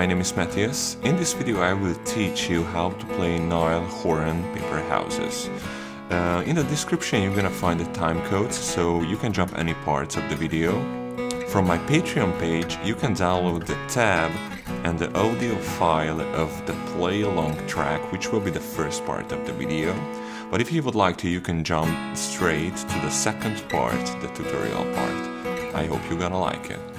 name is Matthias. In this video I will teach you how to play Niall Horan Paper Houses. In the description you're gonna find the time codes, so you can jump any parts of the video. From my Patreon page you can download the tab and the audio file of the play along track, which will be the first part of the video. But if you would like to, you can jump straight to the second part, the tutorial part. I hope you're gonna like it.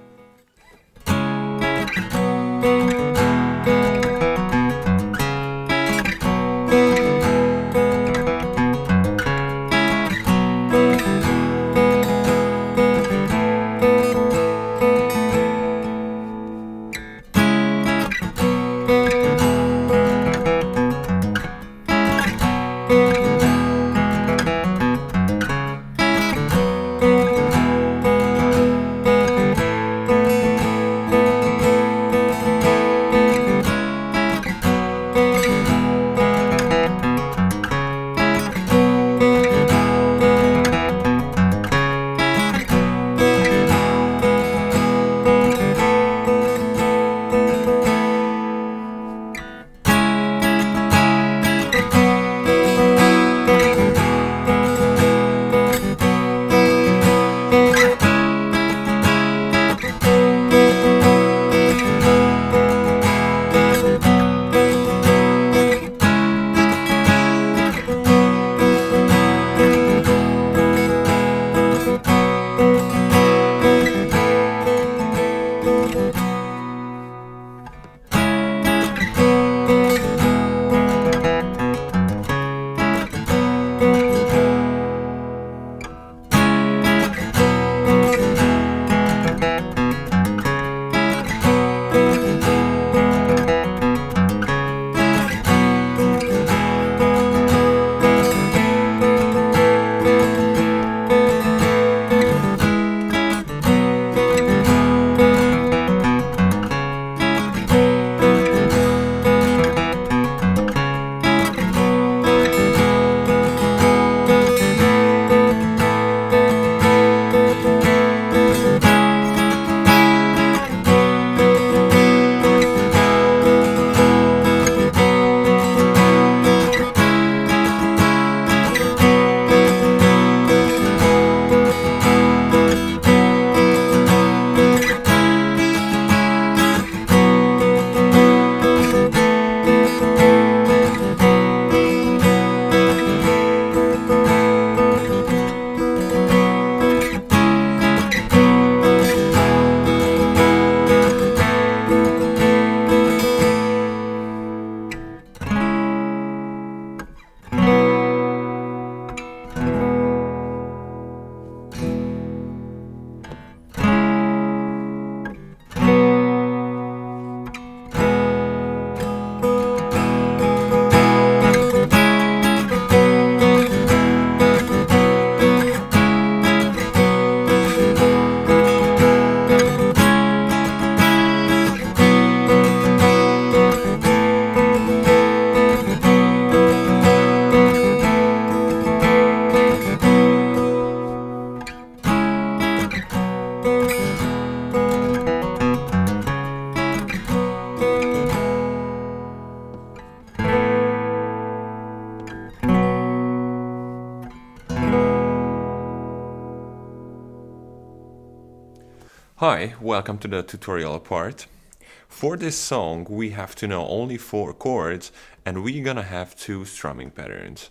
Hi, welcome to the tutorial part. For this song we have to know only 4 chords and we're gonna have 2 strumming patterns.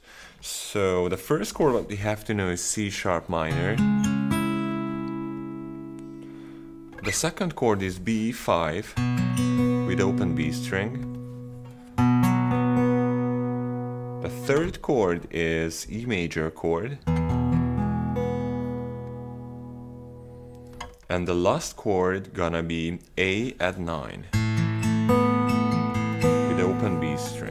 So the first chord what we have to know is C sharp minor. The second chord is B5 with open B string. The third chord is E major chord. And the last chord gonna be A at 9 with open B string.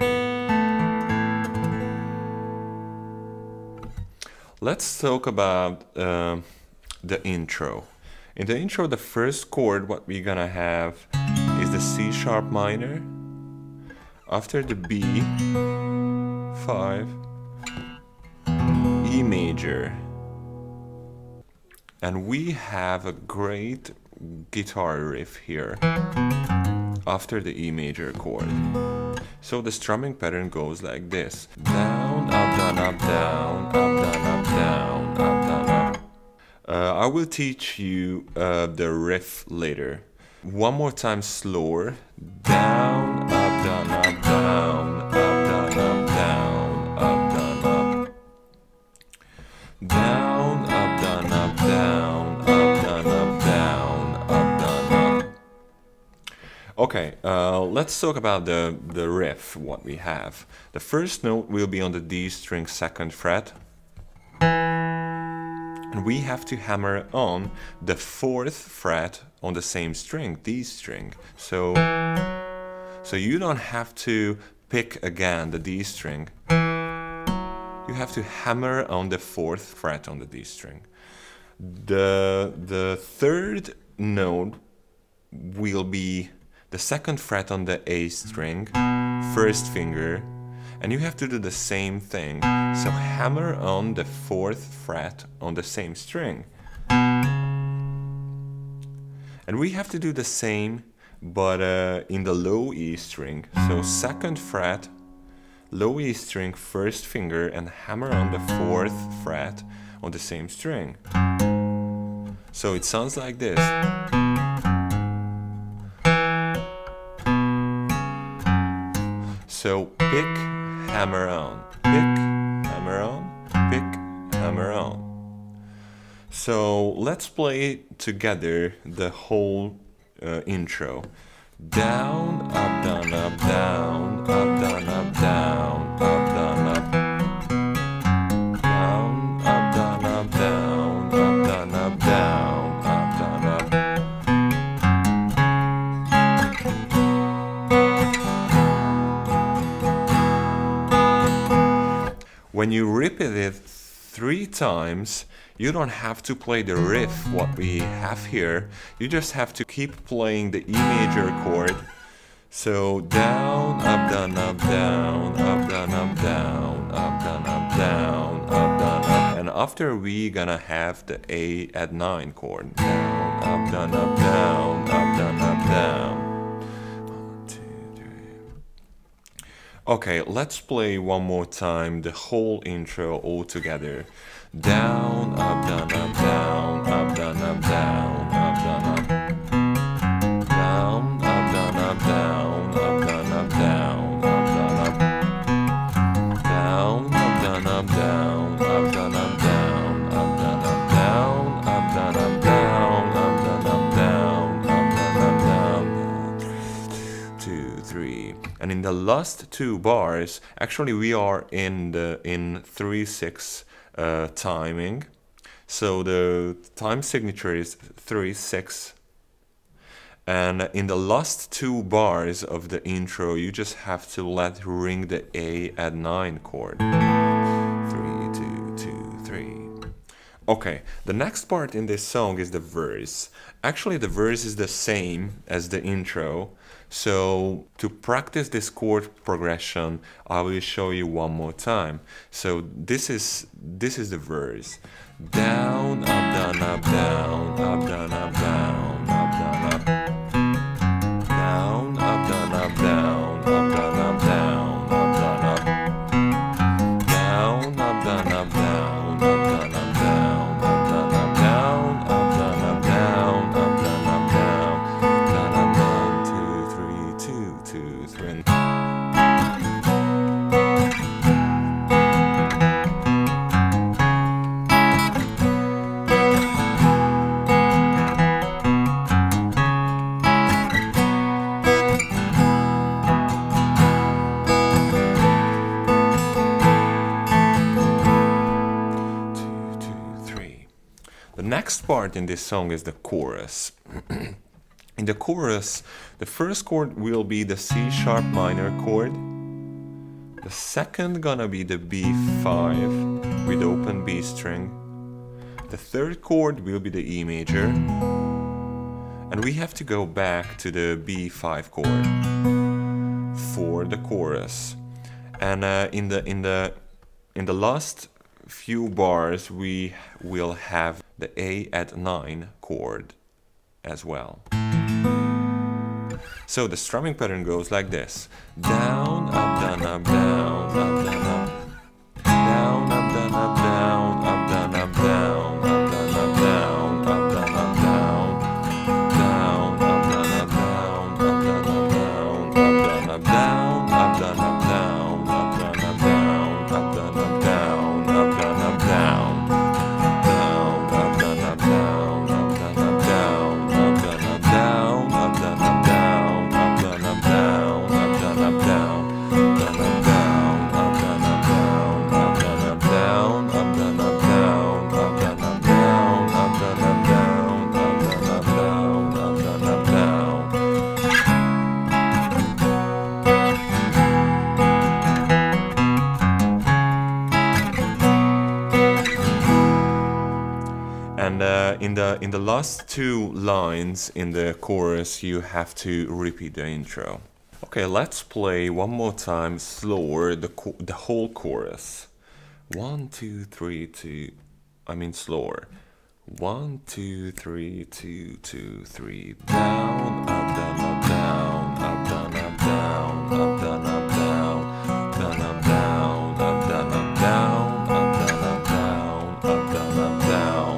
Let's talk about the intro. In the intro, the first chord what we're gonna have is the C sharp minor. After the B, 5, E major. And we have a great guitar riff here. after the E major chord. So the strumming pattern goes like this: down, up, down, up, down, up, down, up, down, up, down, up. I will teach you the riff later. One more time slower. Down, up, down, up, down, up, down, up, down, up, down, up. Down, up, down, up, down, up, down, up, down, up, down, up. Okay, let's talk about the riff, what we have. The first note will be on the D string 2nd fret. And we have to hammer on the 4th fret on the same string, D string. So you don't have to pick again the D string. You have to hammer on the 4th fret on the D string. The 3rd note will be the 2nd fret on the A string, 1st finger, and you have to do the same thing. So hammer on the 4th fret on the same string. And we have to do the same, but in the low E string. So 2nd fret, low E string, 1st finger, and hammer on the 4th fret on the same string. So it sounds like this. So pick, hammer on, pick, hammer on, pick, hammer on. So let's play together the whole intro. Down, up, down, up, down, up, down, up, down, up, down, up. Down, up, down, up, down, up, down, up, down, up, down, up. When you repeat it 3 times, you don't have to play the riff, what we have here. You just have to keep playing the E major chord. So down, up, down, up, down, up, down, up, down, up, down, up, down, up, down, up. And after we gonna have the A at 9 chord. Down, up, down, up, down, up, down, up, down. 1, 2, 3. Okay, let's play one more time the whole intro all together. Down, up, down, up, down, up, down, up, down, up, down, up. Down, up, down, up, down, up, down, up, down, up, down, up. Down, up, down, up, down, up, down, up, down, up, down, up, down, up, down, up, down, up, down, up, down, up, down, up, down. 2, 3. And in the last 2 bars, actually we are in 3/6 timing. So the time signature is 3/6. And in the last 2 bars of the intro, you just have to let ring the A at 9 chord. 3, 2, 2, 3. Okay, the next part in this song is the verse. Actually, the verse is the same as the intro. So to practice this chord progression, I will show you one more time. So this is the verse. Down, up, down, up, down, up, down, up, down, up, down, up. Down, up, down, up, down, up, down, up, down, up, down, up. Down, up, down, up, down, up, down, up, down, up, down, up, down, up, down, up, down, up, down, up, down, down, up, down. 2, 3, 2, 2, 3. The next part in this song is the chorus. In the chorus, the first chord will be the C sharp minor chord. The second gonna be the B5 with open B string. The third chord will be the E major. And we have to go back to the B5 chord for the chorus. And in the last few bars we will have the A at 9 chord as well. So the strumming pattern goes like this: down, up, down, up, down, up, down, up, down, up, down, up, down, up, down, up, down, up, down, up, down, up, down, up, down, down, up, down, up, down, up, down, up, down, up, down, up, down, up, down, up, down, up, down, up, down, up, down, up, down, up, down, up, down. And in the last two lines in the chorus, you have to repeat the intro. Okay, let's play one more time slower the whole chorus. 1, 2, 3, 2. I mean slower. 1, 2, 3, 2, 2, 3. Down, up, down, up, down, up, down, up, down, up, down, up, down, down, up, down, up, down, up, down, up, down, up, down, up, down, up, down.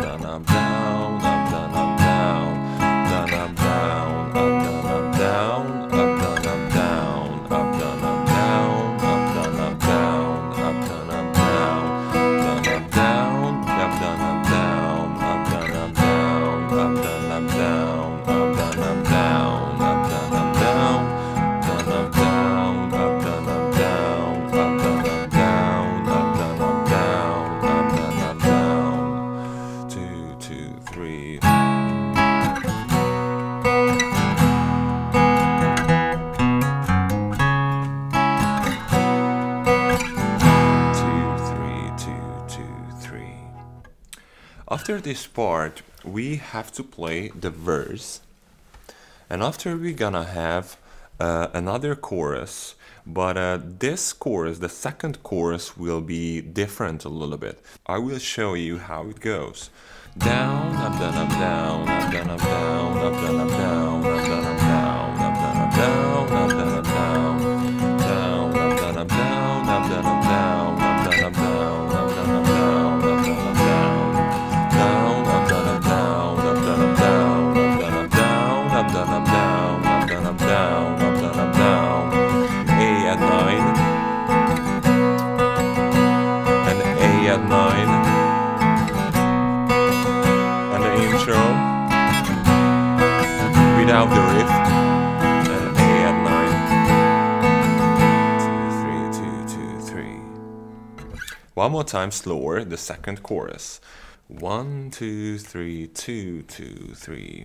After this part, we have to play the verse, and after we're gonna have another chorus, but this chorus, the second chorus, will be different a little bit. I will show you how it goes. Down, up, down, up, down, up, down, up, down, up, down, up, down, up, down, up, down, up, down, up, down, up, down, up, down, down, up, down, up, down, up, down, up, down, up, down, up, down, up, down, up, down, up, down, up, down. A at 9 and A at 9 and the intro without the riff and A at 9. 2, 3, 2, 2, 3. One more time slower, the second chorus. 1, 2, 3, 2, 2, 3.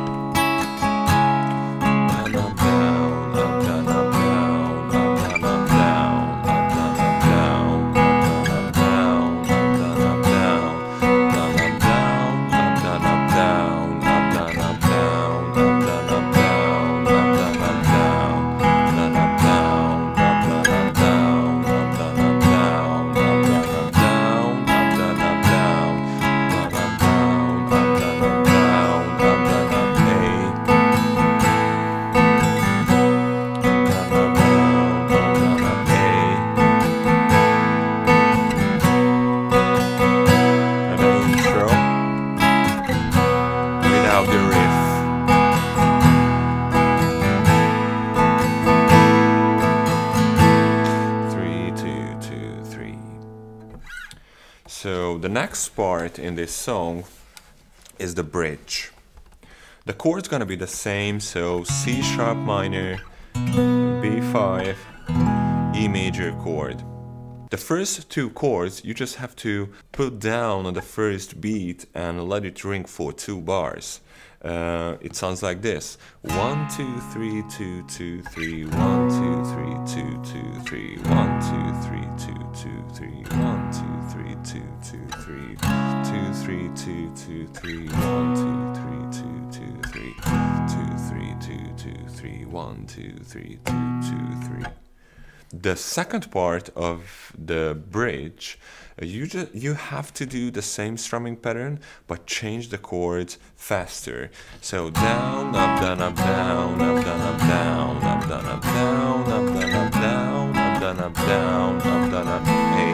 So the next part in this song is the bridge. The chord's gonna be the same, so C sharp minor, B5, E major chord. The first two chords you just have to put down on the first beat and let it ring for 2 bars. It sounds like this: 1, 2, 3, 2, 2, 3, 1, 2, 3, 2, 2, 3, 1, 2, 3, 2, 2, 3, 1, 2, 3, 2, 2, 3, 2, 3, 2, 2, 3, 1, 2, 3, 2, 2, 3, 2, 3, 2, 2, 3, 1, 2, 3, 2, 2, 3. The second part of the bridge, you have to do the same strumming pattern, but change the chords faster. So down, up, down, up, down, up, down, up, down, up, down, up, down, up, down, up, down, up, down, up, down, up, down, up, A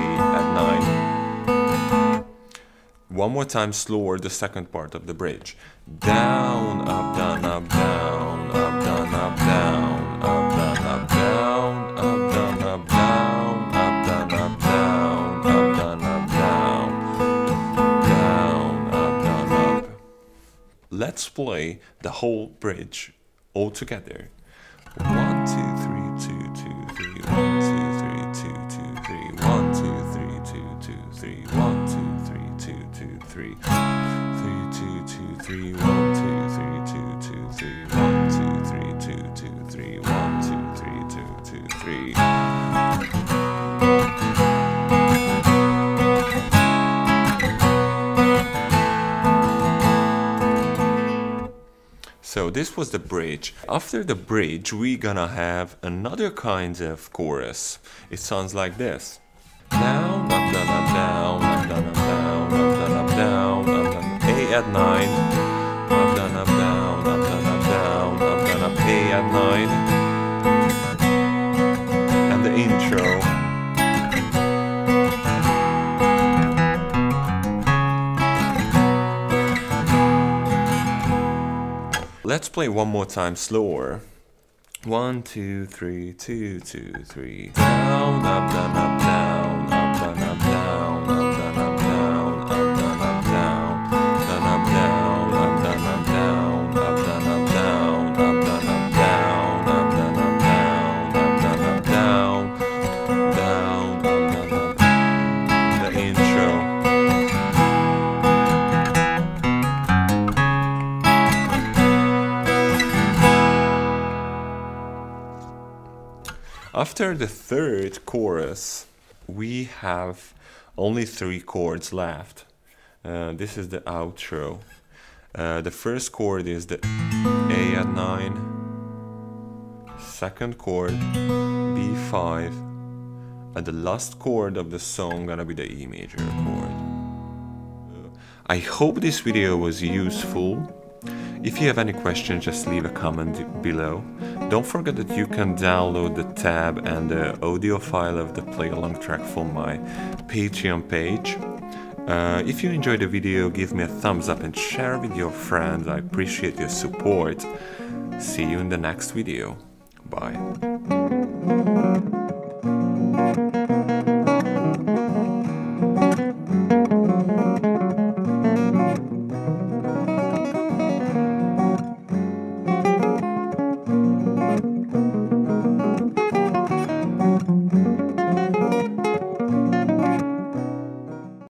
at 9. One more time slower, the second part of the bridge. Down, up, down, up, down, up, down, up, down, up, down, up, down, up, down, up, down, up, down, up, down, up, down, up, down, down, up, down, up. Let's play the whole bridge all together. 1, 2, 3, 2, 2, 3, 1, 2, 3, 2, 2, 3, 1, 2, 3, 2, 2, 3, 1, 2, 3, 2, 2, 3, 3, 2, 2, 3, 1, 2, 3, 2, 2, 3, 1, 2, 3, 2, 2, 3, 1, 2, 3, 2, 2, 3. So this was the bridge. After the bridge, we're gonna have another kind of chorus. It sounds like this. Down, up, down, up, down, up, down, up, down, up, down, up, down, up, down, A at 9. Up, down, up, down, up, down, up, down, up, down, up, A at 9. And the intro. Let's play one more time slower. 1, 2, 3, 2, 2, 3. Down, up, down, up, down, up, down, up, down, up, down, up, down, up, down, up, down, down, up, down, up, down, up, down, up, down, up, down, up, down, up, down, up, down, up, down, up, down, up, down, down, up, down, up. The intro. After the third chorus, we have only 3 chords left. This is the outro. The first chord is the A at 9, second chord B5, and the last chord of the song gonna be the E major chord. I hope this video was useful. If you have any questions, just leave a comment below. Don't forget that you can download the tab and the audio file of the play along track from my Patreon page. If you enjoyed the video, give me a thumbs up and share with your friends. I appreciate your support. See you in the next video. Bye.